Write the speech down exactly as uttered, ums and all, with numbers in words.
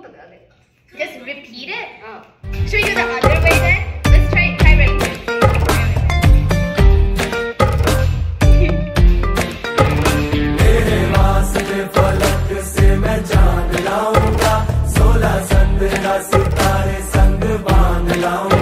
the other way. Just repeat it? Oh. Should we do the other way then? Let's try it. Try it. तेरे वास्ते फलक से मैं चांद लाऊंगा, सोलह संद्रा सितारे संग बांध लाऊंगा।